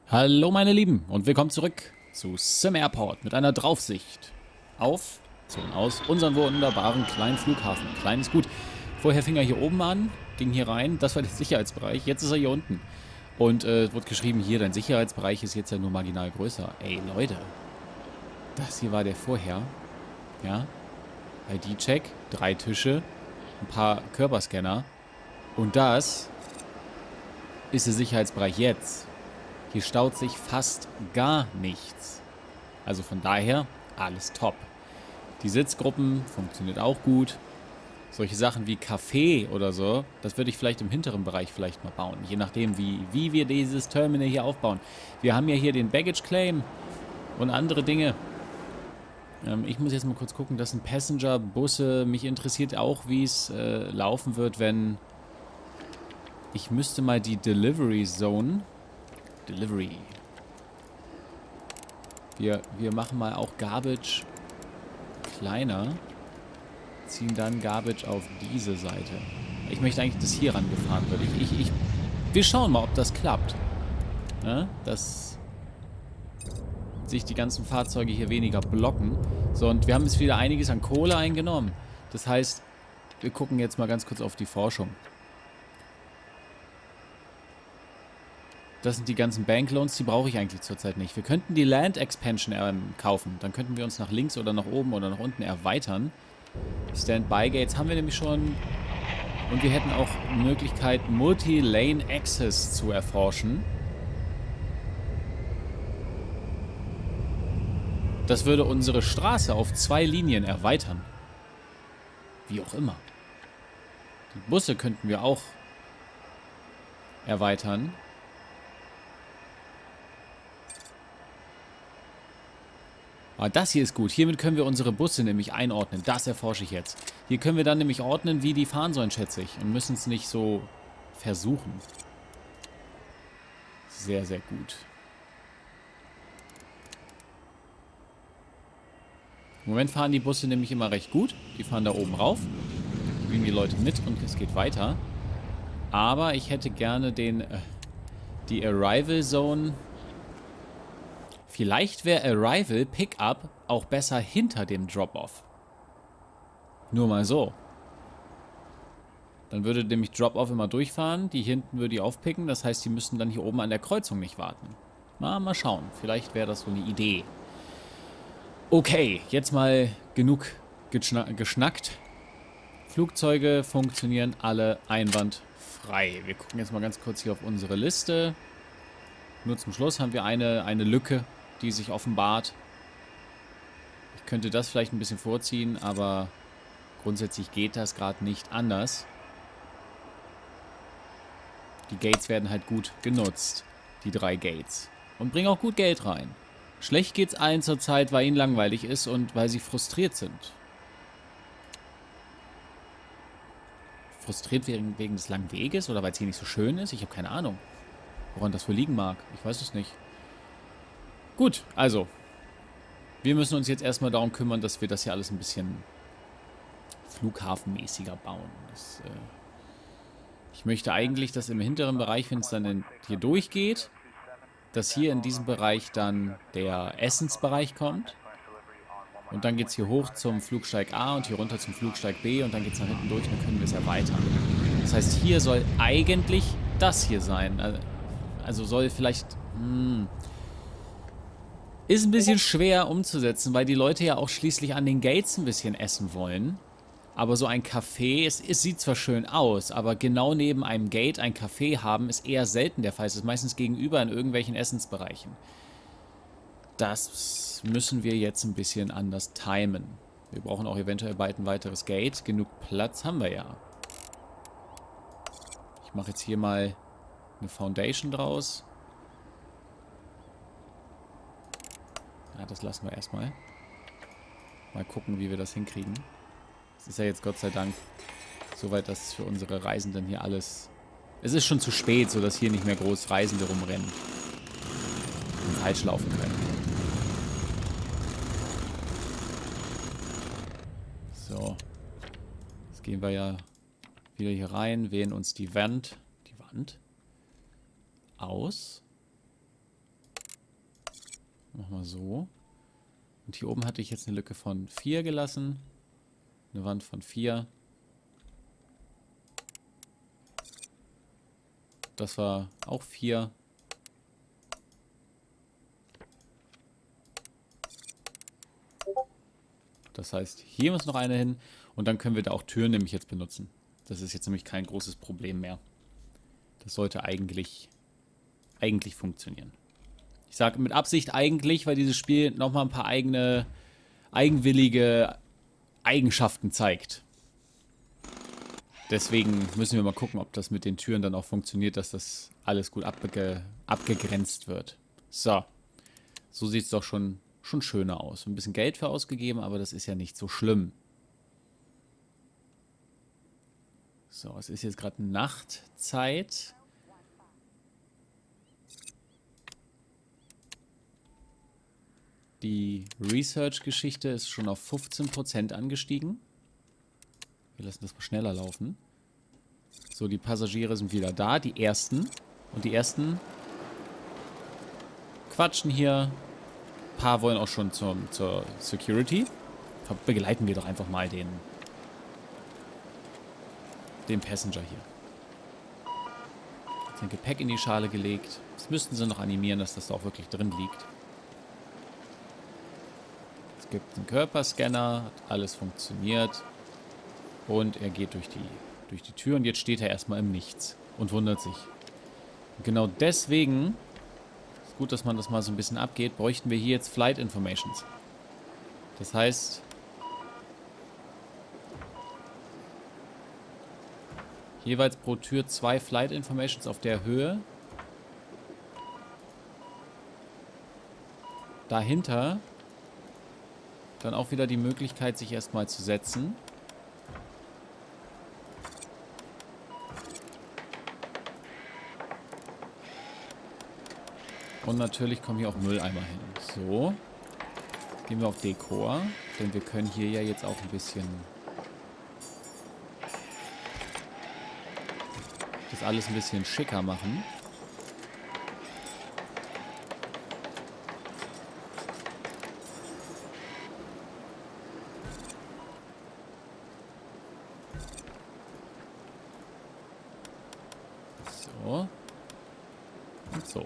Hallo meine Lieben und willkommen zurück zu Sim Airport mit einer Draufsicht auf, Zonen aus, unseren wunderbaren kleinen Flughafen. Klein ist gut. Vorher fing er hier oben an, ging hier rein, das war der Sicherheitsbereich, jetzt ist er hier unten. Und wird geschrieben, hier, dein Sicherheitsbereich ist jetzt ja nur marginal größer. Ey Leute, das hier war der vorher, ja, ID-Check, 3 Tische, ein paar Körperscanner und das ist der Sicherheitsbereich jetzt. Hier staut sich fast gar nichts. Also von daher, alles top. Die Sitzgruppen funktioniert auch gut. Solche Sachen wie Café oder so, das würde ich vielleicht im hinteren Bereich vielleicht mal bauen. Je nachdem, wie wir dieses Terminal hier aufbauen. Wir haben ja hier den Baggage Claim und andere Dinge. Ich muss jetzt mal kurz gucken, das sind Passenger-Busse. Mich interessiert auch, wie es laufen wird, wenn... Ich müsste mal die Delivery Zone... Delivery. Wir machen mal auch Garbage kleiner. Ziehen dann Garbage auf diese Seite. Ich möchte eigentlich, dass hier rangefahren wird. Wir schauen mal, ob das klappt. Ja, dass sich die ganzen Fahrzeuge hier weniger blocken. So, und wir haben jetzt wieder einiges an Kohle eingenommen. Das heißt, wir gucken jetzt mal ganz kurz auf die Forschung. Das sind die ganzen Bankloans, die brauche ich eigentlich zurzeit nicht. Wir könnten die Land Expansion kaufen. Dann könnten wir uns nach links oder nach oben oder nach unten erweitern. Standby Gates haben wir nämlich schon. Und wir hätten auch Möglichkeit, Multi-Lane Access zu erforschen. Das würde unsere Straße auf 2 Linien erweitern. Wie auch immer. Die Busse könnten wir auch erweitern. Aber das hier ist gut. Hiermit können wir unsere Busse nämlich einordnen. Das erforsche ich jetzt. Hier können wir dann nämlich ordnen, wie die fahren sollen, schätze ich. Und müssen es nicht so versuchen. Sehr, sehr gut. Im Moment fahren die Busse nämlich immer recht gut. Die fahren da oben rauf. Bringen die Leute mit und es geht weiter. Aber ich hätte gerne die Arrival Zone... Vielleicht wäre Arrival Pickup auch besser hinter dem Drop-Off. Nur mal so. Dann würde nämlich Drop-Off immer durchfahren. Die hinten würde die aufpicken. Das heißt, die müssten dann hier oben an der Kreuzung nicht warten. Mal schauen. Vielleicht wäre das so eine Idee. Okay, jetzt mal genug geschnackt. Flugzeuge funktionieren alle einwandfrei. Wir gucken jetzt mal ganz kurz hier auf unsere Liste. Nur zum Schluss haben wir eine Lücke, die sich offenbart. Ich könnte das vielleicht ein bisschen vorziehen, aber grundsätzlich geht das gerade nicht anders. Die Gates werden halt gut genutzt, die 3 Gates. Und bringen auch gut Geld rein. Schlecht geht's allen zurzeit, weil ihnen langweilig ist und weil sie frustriert sind. Frustriert wegen des langen Weges oder weil es hier nicht so schön ist? Ich habe keine Ahnung, woran das wohl liegen mag. Ich weiß es nicht. Gut, also. Wir müssen uns jetzt erstmal darum kümmern, dass wir das hier alles ein bisschen flughafenmäßiger bauen. Ich möchte eigentlich, dass im hinteren Bereich, wenn es dann hier durchgeht, dass hier in diesem Bereich dann der Essensbereich kommt. Und dann geht es hier hoch zum Flugsteig A und hier runter zum Flugsteig B und dann geht es nach hinten durch und dann können wir es erweitern. Das heißt, hier soll eigentlich das hier sein. Also soll vielleicht... Ist ein bisschen schwer umzusetzen, weil die Leute ja auch schließlich an den Gates ein bisschen essen wollen. Aber so ein Café, es sieht zwar schön aus, aber genau neben einem Gate ein Café haben, ist eher selten der Fall. Es ist meistens gegenüber in irgendwelchen Essensbereichen. Das müssen wir jetzt ein bisschen anders timen. Wir brauchen auch eventuell bald ein weiteres Gate. Genug Platz haben wir ja. Ich mache jetzt hier mal eine Foundation draus. Ja, das lassen wir erstmal. Mal gucken, wie wir das hinkriegen. Es ist ja jetzt Gott sei Dank soweit, dass für unsere Reisenden hier alles... Es ist schon zu spät, sodass hier nicht mehr groß Reisende rumrennen und falsch laufen können. So. Jetzt gehen wir ja wieder hier rein, wählen uns die Wand aus. Machen wir so. Und hier oben hatte ich jetzt eine Lücke von 4 gelassen. Eine Wand von 4. Das war auch 4. Das heißt, hier muss noch eine hin. Und dann können wir da auch Türen nämlich jetzt benutzen. Das ist jetzt nämlich kein großes Problem mehr. Das sollte eigentlich funktionieren. Ich sage mit Absicht eigentlich, weil dieses Spiel nochmal ein paar eigenwillige Eigenschaften zeigt. Deswegen müssen wir mal gucken, ob das mit den Türen dann auch funktioniert, dass das alles gut abgegrenzt wird. So. So sieht es doch schon schöner aus. Ein bisschen Geld für ausgegeben, aber das ist ja nicht so schlimm. So, es ist jetzt gerade Nachtzeit. Die Research-Geschichte ist schon auf 15% angestiegen. Wir lassen das mal schneller laufen. So, die Passagiere sind wieder da, die ersten. Und die ersten quatschen hier. Ein paar wollen auch schon zur Security. Begleiten wir doch einfach mal den Passenger hier. Sein Gepäck in die Schale gelegt. Das müssten sie noch animieren, dass das da auch wirklich drin liegt. Es gibt einen Körperscanner, hat alles funktioniert. Und er geht durch die Tür und jetzt steht er erstmal im Nichts und wundert sich. Und genau deswegen, ist gut, dass man das mal so ein bisschen abgeht, bräuchten wir hier jetzt Flight Informations. Das heißt, jeweils pro Tür 2 Flight Informations auf der Höhe. Dahinter dann auch wieder die Möglichkeit, sich erstmal zu setzen. Und natürlich kommen hier auch Mülleimer hin. So. Jetzt gehen wir auf Dekor. Denn wir können hier ja jetzt auch ein bisschen das alles ein bisschen schicker machen. So. Und so.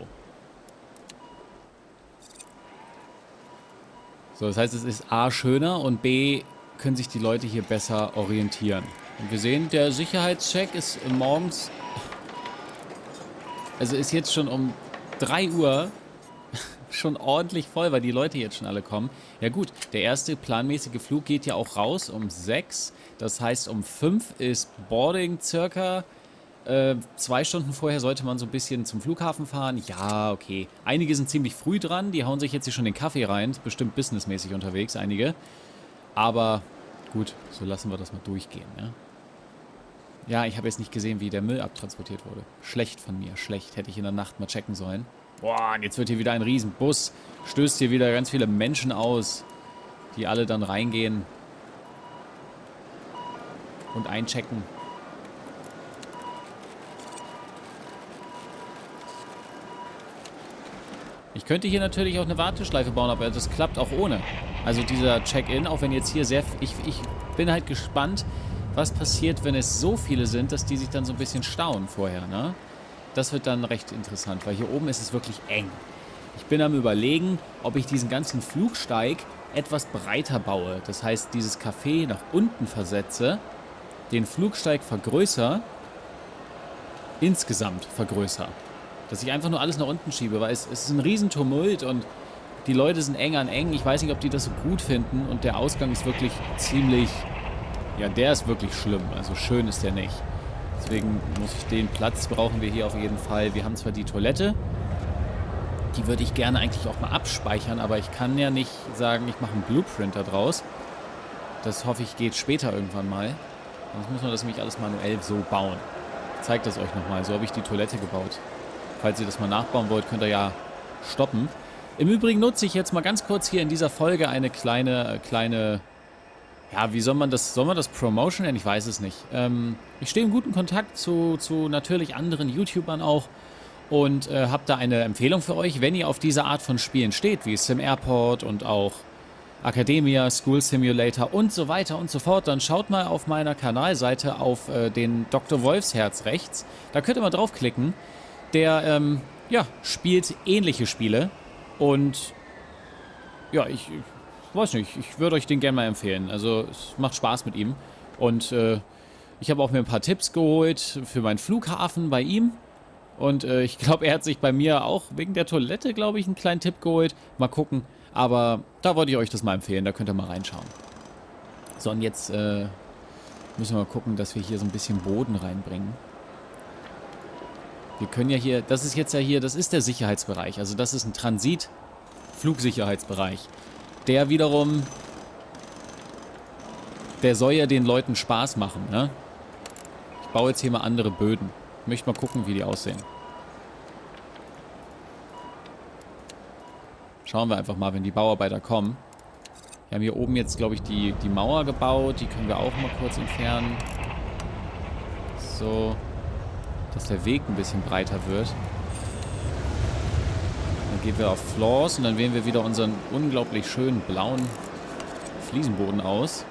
So, das heißt, es ist A schöner und B können sich die Leute hier besser orientieren. Und wir sehen, der Sicherheitscheck ist morgens, also ist jetzt schon um 3 Uhr schon ordentlich voll, weil die Leute jetzt schon alle kommen. Ja gut, der erste planmäßige Flug geht ja auch raus um 6. Das heißt, um 5 ist Boarding circa. 2 Stunden vorher sollte man so ein bisschen zum Flughafen fahren. Ja, okay. Einige sind ziemlich früh dran. Die hauen sich jetzt hier schon den Kaffee rein. Ist bestimmt businessmäßig unterwegs, einige. Aber gut, so lassen wir das mal durchgehen. Ja, ich habe jetzt nicht gesehen, wie der Müll abtransportiert wurde. Schlecht von mir, schlecht. Hätte ich in der Nacht mal checken sollen. Boah, und jetzt wird hier wieder ein Riesenbus. Stößt hier wieder ganz viele Menschen aus, die alle dann reingehen und einchecken. Ich könnte hier natürlich auch eine Warteschleife bauen, aber das klappt auch ohne. Also dieser Check-in, auch wenn jetzt hier sehr... Ich bin halt gespannt, was passiert, wenn es so viele sind, dass die sich dann so ein bisschen stauen vorher, ne? Das wird dann recht interessant, weil hier oben ist es wirklich eng. Ich bin am Überlegen, ob ich diesen ganzen Flugsteig etwas breiter baue. Das heißt, dieses Café nach unten versetze, den Flugsteig vergrößere, insgesamt vergrößere. Dass ich einfach nur alles nach unten schiebe, weil es ist ein Riesentumult und die Leute sind eng an eng. Ich weiß nicht, ob die das so gut finden und der Ausgang ist wirklich ziemlich... Ja, der ist wirklich schlimm. Also schön ist der nicht. Deswegen muss ich den Platz brauchen wir hier auf jeden Fall. Wir haben zwar die Toilette, die würde ich gerne eigentlich auch mal abspeichern, aber ich kann ja nicht sagen, ich mache einen Blueprint da draus. Das hoffe ich geht später irgendwann mal. Sonst muss man das nämlich alles manuell so bauen. Ich zeige das euch nochmal. So habe ich die Toilette gebaut. Falls ihr das mal nachbauen wollt, könnt ihr ja stoppen. Im Übrigen nutze ich jetzt mal ganz kurz hier in dieser Folge eine kleine, ja, wie soll man das Promotion nennen? Ich weiß es nicht. Ich stehe im guten Kontakt zu natürlich anderen YouTubern auch Und habe da eine Empfehlung für euch, wenn ihr auf diese Art von Spielen steht, wie Sim Airport und auch Academia, School Simulator und so weiter und so fort, dann schaut mal auf meiner Kanalseite auf den Dr. Wolfsherz rechts. Da könnt ihr mal draufklicken. Der, ja, spielt ähnliche Spiele. Und ja, ich weiß nicht, ich würde euch den gerne mal empfehlen. Also es macht Spaß mit ihm. Und ich habe auch mir ein paar Tipps geholt für meinen Flughafen bei ihm. Und ich glaube, er hat sich bei mir auch wegen der Toilette, glaube ich, einen kleinen Tipp geholt. Mal gucken. Aber da wollte ich euch das mal empfehlen. Da könnt ihr mal reinschauen. So, und jetzt müssen wir mal gucken, dass wir hier so ein bisschen Boden reinbringen. Wir können ja hier, das ist jetzt ja hier, das ist der Sicherheitsbereich. Also das ist ein Transit-Flugsicherheitsbereich. Der wiederum, der soll ja den Leuten Spaß machen, ne? Ich baue jetzt hier mal andere Böden. Ich möchte mal gucken, wie die aussehen. Schauen wir einfach mal, wenn die Bauarbeiter kommen. Wir haben hier oben jetzt, glaube ich, die Mauer gebaut. Die können wir auch mal kurz entfernen. So. Dass der Weg ein bisschen breiter wird. Dann gehen wir auf Floors und dann wählen wir wieder unseren unglaublich schönen blauen Fliesenboden aus.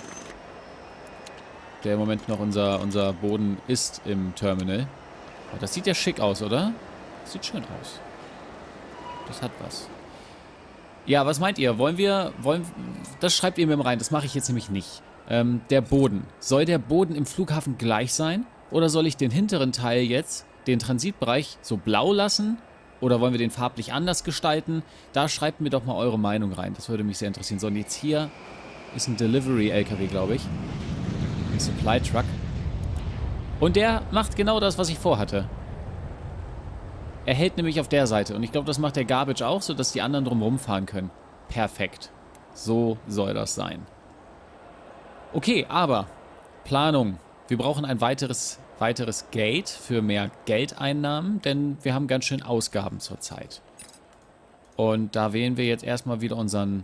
Der im Moment noch unser Boden ist im Terminal. Aber das sieht ja schick aus, oder? Das sieht schön aus. Das hat was. Ja, was meint ihr? Das schreibt ihr mir rein, das mache ich jetzt nämlich nicht. Der Boden. Soll der Boden im Flughafen gleich sein? Oder soll ich den hinteren Teil jetzt, den Transitbereich, so blau lassen? Oder wollen wir den farblich anders gestalten? Da schreibt mir doch mal eure Meinung rein. Das würde mich sehr interessieren. So, und jetzt hier ist ein Delivery-LKW, glaube ich. Ein Supply-Truck. Und der macht genau das, was ich vorhatte. Er hält nämlich auf der Seite. Und ich glaube, das macht der Garbage auch, sodass die anderen drumherum fahren können. Perfekt. So soll das sein. Okay, aber Planung. Wir brauchen ein weiteres Gate für mehr Geldeinnahmen, denn wir haben ganz schön Ausgaben zurzeit. Und da wählen wir jetzt erstmal wieder unseren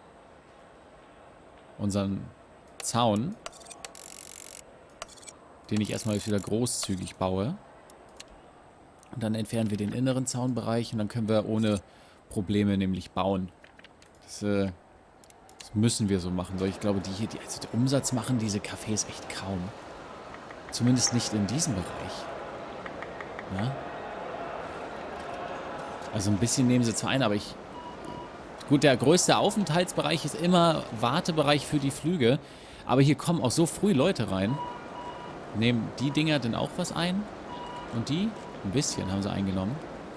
Zaun, den ich erstmal wieder großzügig baue. Und dann entfernen wir den inneren Zaunbereich und dann können wir ohne Probleme nämlich bauen. Das müssen wir so machen. Ich glaube, also der Umsatz machen diese Cafés echt kaum. Zumindest nicht in diesem Bereich. Ja? Also ein bisschen nehmen sie zwar ein, aber gut, der größte Aufenthaltsbereich ist immer Wartebereich für die Flüge. Aber hier kommen auch so früh Leute rein. Nehmen die Dinger denn auch was ein? Und die? Ein bisschen haben sie eingenommen.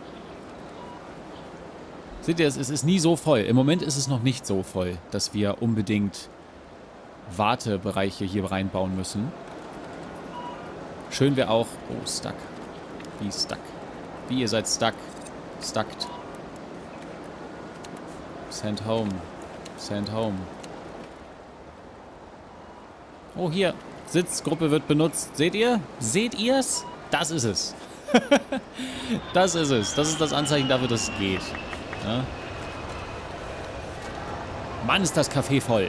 Seht ihr, es ist nie so voll. Im Moment ist es noch nicht so voll, dass wir unbedingt Wartebereiche hier reinbauen müssen. Schön wäre auch... Oh, stuck. Wie stuck? Wie, ihr seid stuck? Stuckt. Send home. Send home. Oh, hier. Sitzgruppe wird benutzt. Seht ihr? Seht ihr's? Das ist es. Das ist es. Das ist das Anzeichen dafür, dass es geht. Ja. Mann, ist das Café voll.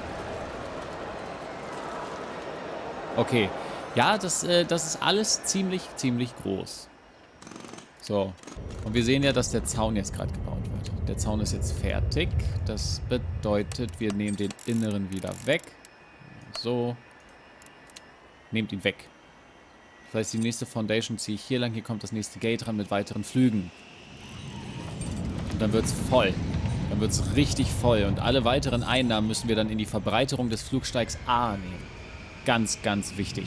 Okay. Ja, das ist alles ziemlich groß. So. Und wir sehen ja, dass der Zaun jetzt gerade gebaut wird. Der Zaun ist jetzt fertig. Das bedeutet, wir nehmen den inneren wieder weg. So. Nehmt ihn weg. Das heißt, die nächste Foundation ziehe ich hier lang. Hier kommt das nächste Gate ran mit weiteren Flügen. Und dann wird es voll. Dann wird es richtig voll. Und alle weiteren Einnahmen müssen wir dann in die Verbreiterung des Flugsteigs A nehmen. Ganz wichtig.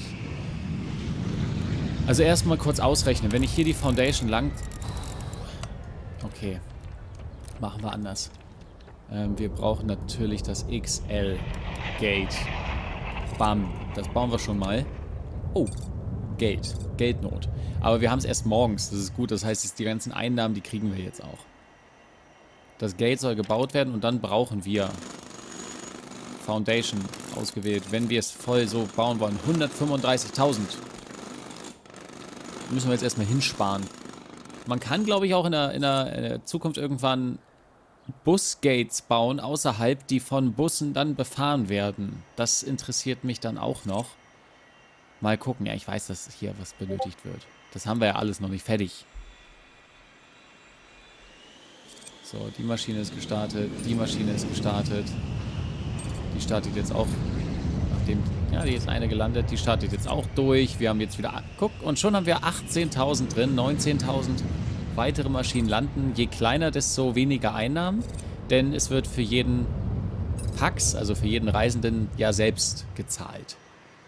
Also erstmal kurz ausrechnen. Wenn ich hier die Foundation lang... Okay. Machen wir anders. Wir brauchen natürlich das XL-Gate. Bam. Das bauen wir schon mal. Oh. Geldnot. Aber wir haben es erst morgens. Das ist gut. Das heißt, die ganzen Einnahmen, die kriegen wir jetzt auch. Das Gate soll gebaut werden und dann brauchen wir Foundation ausgewählt. Wenn wir es voll so bauen wollen. 135.000. Müssen wir jetzt erstmal hinsparen. Man kann, glaube ich, auch in der Zukunft irgendwann Busgates bauen, außerhalb, die von Bussen dann befahren werden. Das interessiert mich dann auch noch. Mal gucken. Ja, ich weiß, dass hier was benötigt wird. Das haben wir ja alles noch nicht fertig. So, die Maschine ist gestartet. Die Maschine ist gestartet. Die startet jetzt auch, nachdem... Ja, die ist eine gelandet. Die startet jetzt auch durch. Wir haben jetzt wieder... Guck, und schon haben wir 18.000 drin. 19.000 weitere Maschinen landen. Je kleiner, desto weniger Einnahmen. Denn es wird für jeden Pax, also für jeden Reisenden, ja selbst gezahlt.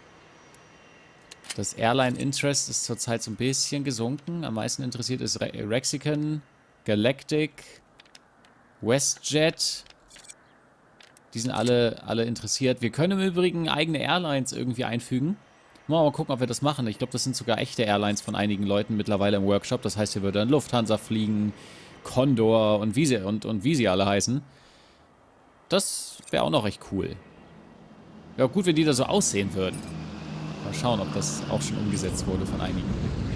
Das Airline Interest ist zurzeit so ein bisschen gesunken. Am meisten interessiert ist Rexican, Galactic, WestJet. Die sind alle interessiert. Wir können im Übrigen eigene Airlines irgendwie einfügen. Mal gucken, ob wir das machen. Ich glaube, das sind sogar echte Airlines von einigen Leuten mittlerweile im Workshop. Das heißt, hier würde dann Lufthansa fliegen, Condor und wie sie alle heißen. Das wäre auch noch recht cool. Ja, gut, wenn die da so aussehen würden. Mal schauen, ob das auch schon umgesetzt wurde von einigen.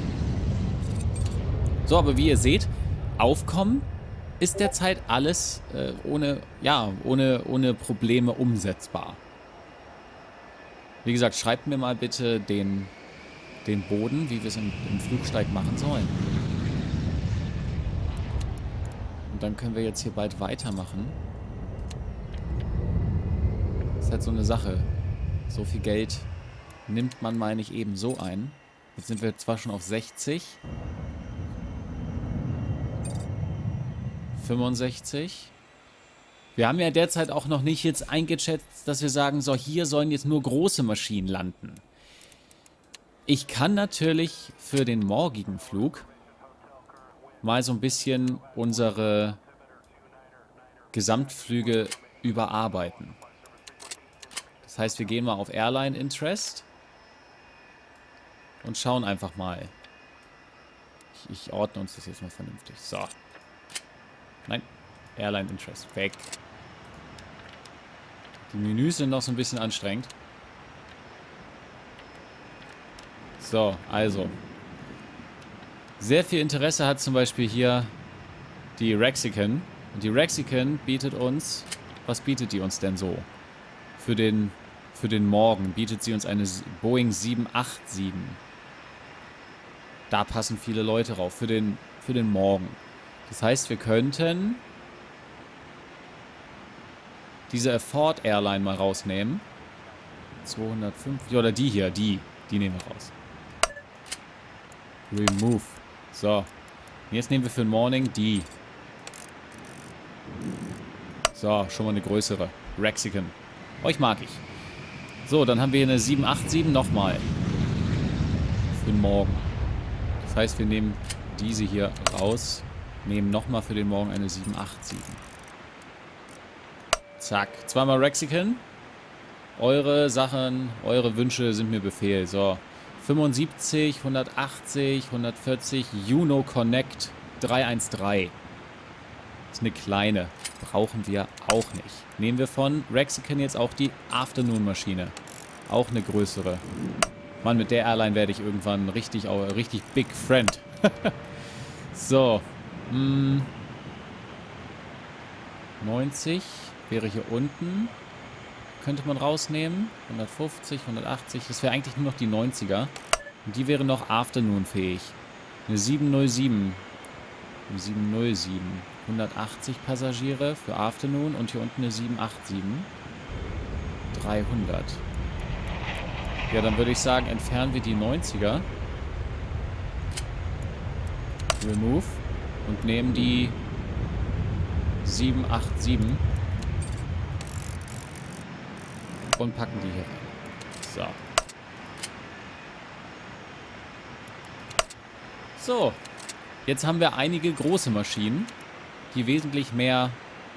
So, aber wie ihr seht, Aufkommen ist derzeit alles ohne Probleme umsetzbar. Wie gesagt, schreibt mir mal bitte den Boden, wie wir es im Flugsteig machen sollen. Und dann können wir jetzt hier bald weitermachen. Das ist halt so eine Sache. So viel Geld nimmt man, meine ich, eben so ein. Jetzt sind wir zwar schon auf 60. 65. Wir haben ja derzeit auch noch nicht jetzt eingeschätzt, dass wir sagen, so, hier sollen jetzt nur große Maschinen landen. Ich kann natürlich für den morgigen Flug mal so ein bisschen unsere Gesamtflüge überarbeiten. Das heißt, wir gehen mal auf Airline Interest und schauen einfach mal. Ich ordne uns das jetzt mal vernünftig. So. Nein, Airline Interest. Weg. Die Menüs sind noch so ein bisschen anstrengend. So, also. Sehr viel Interesse hat zum Beispiel hier die Rexican. Und die Rexican bietet uns... Was bietet die uns denn so? Für den Morgen bietet sie uns eine Boeing 787. Da passen viele Leute drauf. Für den Morgen. Das heißt, wir könnten diese Afford Airline mal rausnehmen. 250, oder die hier, die nehmen wir raus. Remove. So. Und jetzt nehmen wir für den Morning die. So, schon mal eine größere. Rexican. Euch mag ich. So, dann haben wir hier eine 787 nochmal. Für den Morgen. Das heißt, wir nehmen diese hier raus. Nehmen nochmal für den Morgen eine 787. Zack. Zweimal Rexican. Eure Sachen, eure Wünsche sind mir Befehl. So. 75, 180, 140. Juno Connect 313. Das ist eine kleine. Brauchen wir auch nicht. Nehmen wir von Rexican jetzt auch die Afternoon-Maschine. Auch eine größere. Mann, mit der Airline werde ich irgendwann richtig Big Friend. So. 90 wäre hier unten. Könnte man rausnehmen. 150, 180. Das wäre eigentlich nur noch die 90er. Und die wäre noch Afternoon-fähig. Eine 707. Eine 707. 180 Passagiere für Afternoon. Und hier unten eine 787. 300. Ja, dann würde ich sagen, entfernen wir die 90er. Remove. Und nehmen die 787 und packen die hier rein. So. So. Jetzt haben wir einige große Maschinen, die wesentlich mehr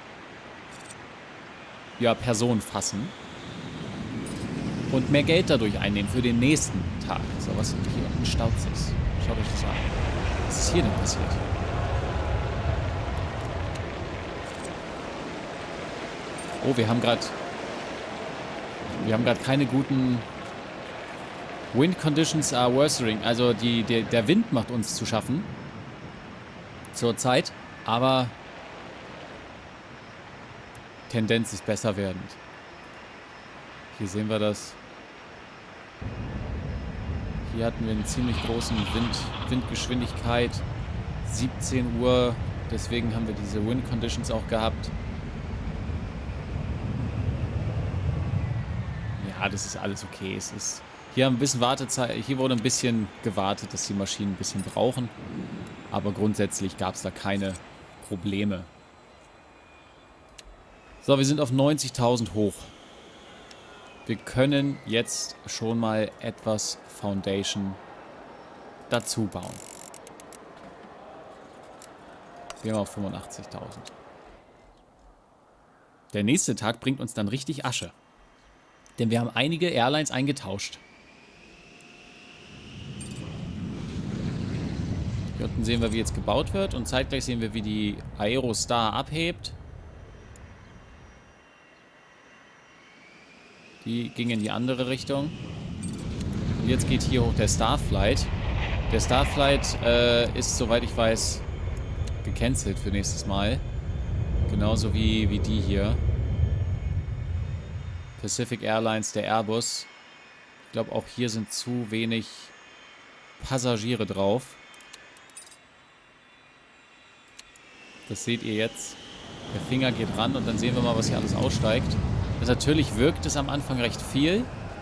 Personen fassen und mehr Geld dadurch einnehmen für den nächsten Tag. So, was hier unten staut sich. Schaut euch das an. Was ist hier denn passiert? Oh, wir haben gerade keine guten Wind Conditions are worsening. Also der Wind macht uns zu schaffen. Zurzeit. Aber Tendenz ist besser werdend. Hier sehen wir das. Hier hatten wir einen ziemlich großen Windgeschwindigkeit. 17 Uhr Deswegen haben wir diese Wind Conditions auch gehabt. Ja, das ist alles okay. Es ist hier ein bisschen Wartezeit. Hier wurde ein bisschen gewartet, dass die Maschinen ein bisschen brauchen. Aber grundsätzlich gab es da keine Probleme. So, wir sind auf 90.000 hoch. Wir können jetzt schon mal etwas Foundation dazu bauen. Wir haben auf 85.000. Der nächste Tag bringt uns dann richtig Asche. Denn wir haben einige Airlines eingetauscht. Hier unten sehen wir, wie jetzt gebaut wird. Und zeitgleich sehen wir, wie die Aerostar abhebt. Die ging in die andere Richtung. Und jetzt geht hier hoch der Starflight. Der Starflight ist, soweit ich weiß, gecancelt für nächstes Mal. Genauso wie die hier. Pacific Airlines, der Airbus. Ich glaube, auch hier sind zu wenig Passagiere drauf. Das seht ihr jetzt. Der Finger geht ran und dann sehen wir mal, was hier alles aussteigt. Also natürlich wirkt es am Anfang recht viel.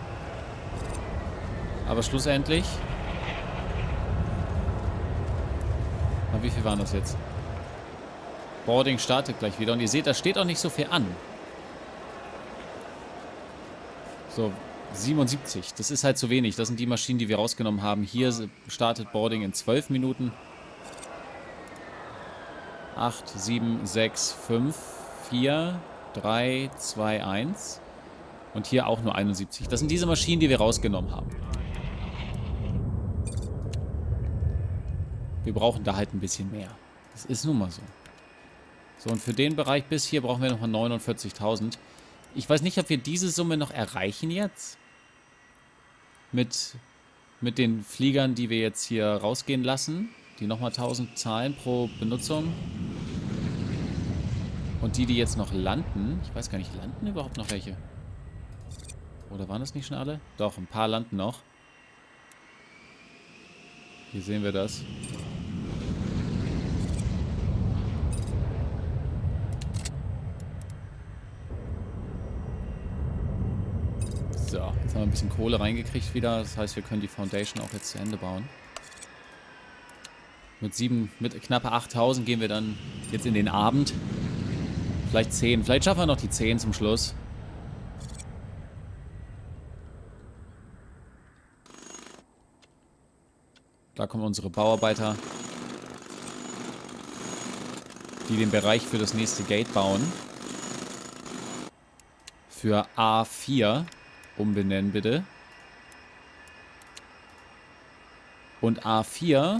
Aber schlussendlich... Na, wie viel waren das jetzt? Boarding startet gleich wieder. Und ihr seht, da steht auch nicht so viel an. So, 77. Das ist halt zu wenig. Das sind die Maschinen, die wir rausgenommen haben. Hier startet Boarding in 12 Minuten. 8, 7, 6, 5, 4, 3, 2, 1. Und hier auch nur 71. Das sind diese Maschinen, die wir rausgenommen haben. Wir brauchen da halt ein bisschen mehr. Das ist nun mal so. So, und für den Bereich bis hier brauchen wir nochmal 49.000. Ich weiß nicht, ob wir diese Summe noch erreichen jetzt. Mit den Fliegern, die wir jetzt hier rausgehen lassen. Die nochmal 1000 zahlen pro Benutzung. Und die jetzt noch landen. Ich weiß gar nicht, landen überhaupt noch welche? Oder waren das nicht schon alle? Doch, ein paar landen noch. Hier sehen wir das. So, jetzt haben wir ein bisschen Kohle reingekriegt wieder. Das heißt, wir können die Foundation auch jetzt zu Ende bauen. Mit knappe 8.000 gehen wir dann jetzt in den Abend. Vielleicht 10. Vielleicht schaffen wir noch die 10 zum Schluss. Da kommen unsere Bauarbeiter, die den Bereich für das nächste Gate bauen. Für A4 umbenennen bitte. Und A4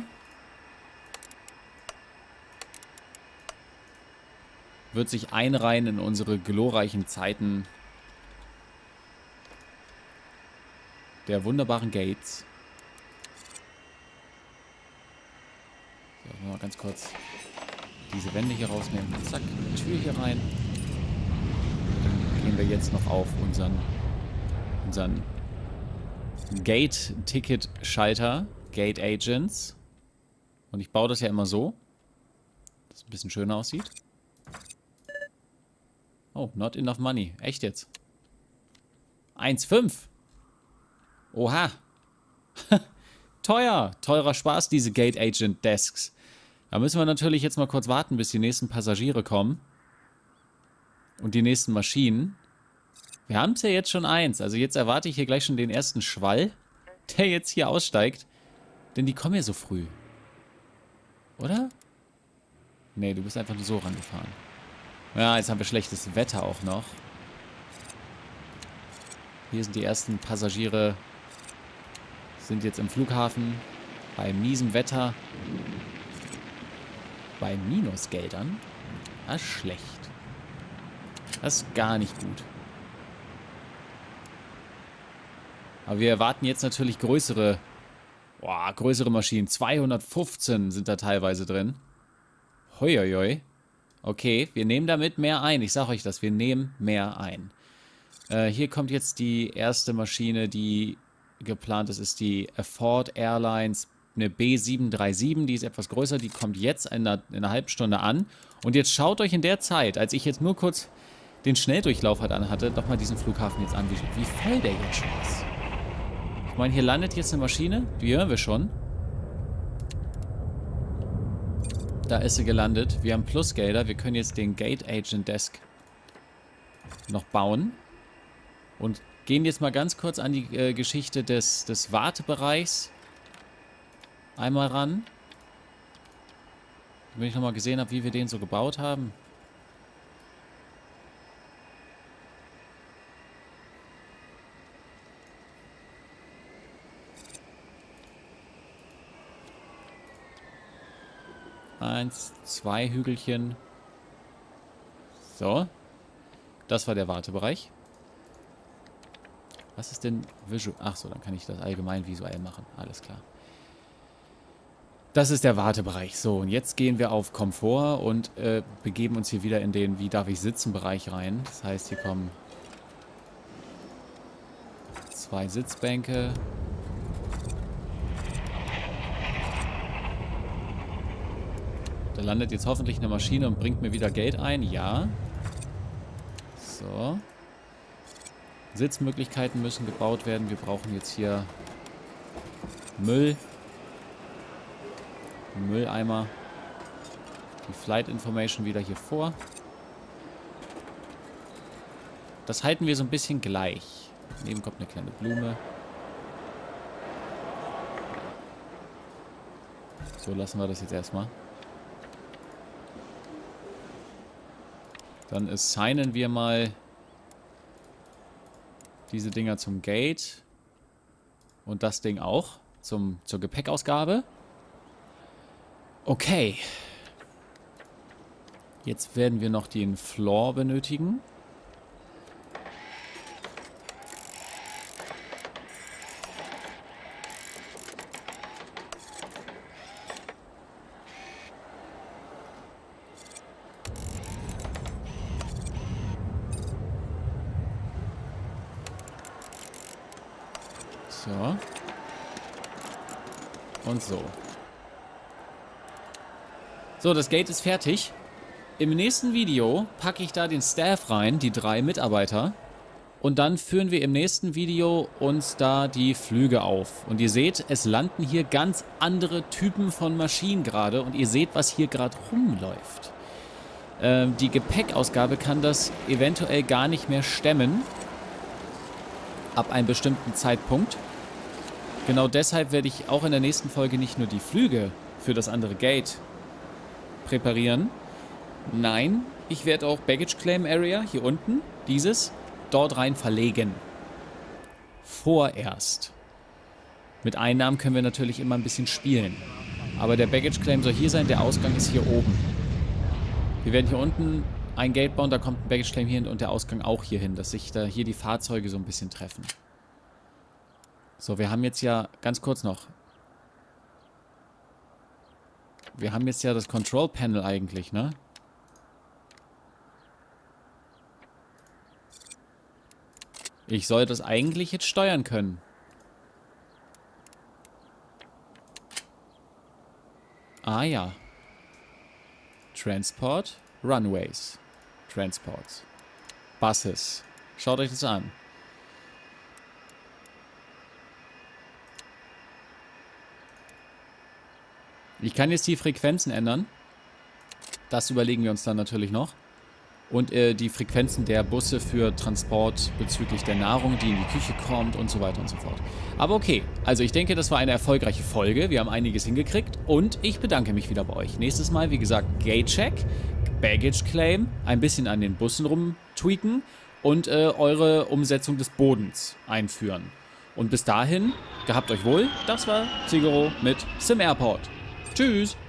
wird sich einreihen in unsere glorreichen Zeiten der wunderbaren Gates. So, mal ganz kurz diese Wände hier rausnehmen. Zack, Tür hier rein. Dann gehen wir jetzt noch auf unseren Gate-Ticket-Schalter, Gate Agents. Und ich baue das ja immer so, dass es ein bisschen schöner aussieht. Oh, not enough money. Echt jetzt? 1,5. Oha. Teuer. Teurer Spaß, diese Gate Agent Desks. Da müssen wir natürlich jetzt mal kurz warten, bis die nächsten Passagiere kommen. Und die nächsten Maschinen. Wir haben es ja jetzt schon 1. Also jetzt erwarte ich hier gleich schon den ersten Schwall, der jetzt hier aussteigt. Denn die kommen ja so früh. Oder? Nee, du bist einfach nur so rangefahren. Ja, jetzt haben wir schlechtes Wetter auch noch. Hier sind die ersten Passagiere. Sind jetzt im Flughafen. Bei miesem Wetter. Bei Minusgeldern. Das ist schlecht. Das ist gar nicht gut. Aber wir erwarten jetzt natürlich größere Maschinen. 215 sind da teilweise drin. Hoi. Okay, wir nehmen damit mehr ein. Ich sage euch das, wir nehmen mehr ein. Hier kommt jetzt die erste Maschine, die geplant ist die Afford Airlines eine B737, die ist etwas größer, die kommt jetzt in einer halben Stunde an. Und jetzt schaut euch in der Zeit, als ich jetzt nur kurz den Schnelldurchlauf hatte, doch mal diesen Flughafen jetzt an, wie voll der jetzt schon ist. Ich meine, hier landet jetzt eine Maschine, die hören wir schon. Da ist sie gelandet. Wir haben Plusgelder. Wir können jetzt den Gate Agent Desk noch bauen. Und gehen jetzt mal ganz kurz an die Geschichte des Wartebereichs einmal ran. Damit ich nochmal gesehen habe, wie wir den so gebaut haben. Eins, zwei Hügelchen. So. Das war der Wartebereich. Was ist denn Visual? Ach so, dann kann ich das allgemein visuell machen. Alles klar. Das ist der Wartebereich. So, und jetzt gehen wir auf Komfort und begeben uns hier wieder in den Wie darf ich sitzen Bereich rein. Das heißt, hier kommen 2 Sitzbänke. Da landet jetzt hoffentlich eine Maschine und bringt mir wieder Geld ein. Ja. So. Sitzmöglichkeiten müssen gebaut werden. Wir brauchen jetzt hier Müll. Mülleimer. Die Flight Information wieder hier vor. Das halten wir so ein bisschen gleich. Daneben kommt eine kleine Blume. So, lassen wir das jetzt erstmal. Dann assignen wir mal diese Dinger zum Gate. Und das Ding auch zur Gepäckausgabe. Okay. Jetzt werden wir noch den Floor benötigen. So. Und so. So, das Gate ist fertig. Im nächsten Video packe ich da den Staff rein, die 3 Mitarbeiter. Und dann führen wir im nächsten Video uns da die Flüge auf. Und ihr seht, es landen hier ganz andere Typen von Maschinen gerade. Und ihr seht, was hier gerade rumläuft. Die Gepäckausgabe kann das eventuell gar nicht mehr stemmen. Ab einem bestimmten Zeitpunkt. Genau deshalb werde ich auch in der nächsten Folge nicht nur die Flüge für das andere Gate präparieren. Nein, ich werde auch Baggage Claim Area, hier unten, dieses, dort rein verlegen. Vorerst. Mit Einnahmen können wir natürlich immer ein bisschen spielen. Aber der Baggage Claim soll hier sein, der Ausgang ist hier oben. Wir werden hier unten ein Gate bauen, da kommt ein Baggage Claim hier hin und der Ausgang auch hier hin, dass sich da hier die Fahrzeuge so ein bisschen treffen. So, wir haben jetzt ja, ganz kurz noch, wir haben jetzt ja das Control Panel eigentlich, ne? Ich soll das eigentlich jetzt steuern können. Ah ja. Transport, Runways, Transports, Buses. Schaut euch das an. Ich kann jetzt die Frequenzen ändern. Das überlegen wir uns dann natürlich noch. Und die Frequenzen der Busse für Transport bezüglich der Nahrung, die in die Küche kommt und so weiter und so fort. Aber okay, also ich denke, das war eine erfolgreiche Folge. Wir haben einiges hingekriegt und ich bedanke mich wieder bei euch. Nächstes Mal, wie gesagt, Gate-Check, Baggage Claim, ein bisschen an den Bussen rumtweaken und eure Umsetzung des Bodens einführen. Und bis dahin, gehabt euch wohl, das war Zigoro mit Sim Airport. Tschüss!